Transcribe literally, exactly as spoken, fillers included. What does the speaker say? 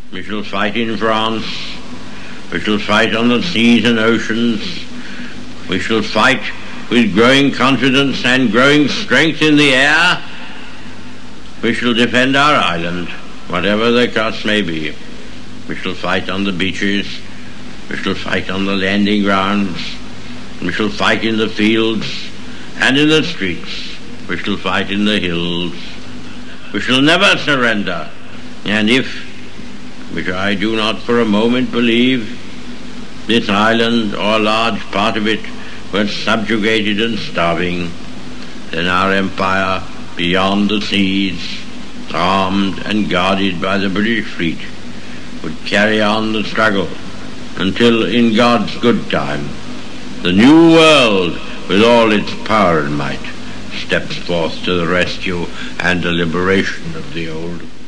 We shall fight in France. We shall fight on the seas and oceans. We shall fight with growing confidence and growing strength in the air. We shall defend our island, whatever the cost may be. We shall fight on the beaches. We shall fight on the landing grounds. We shall fight in the fields and in the streets. We shall fight in the hills. We shall never surrender. And if, which I do not for a moment believe, this island or a large part of it were subjugated and starving, then our empire beyond the seas, armed and guarded by the British fleet, would carry on the struggle until, in God's good time, the new world, with all its power and might, steps forth to the rescue and the liberation of the old.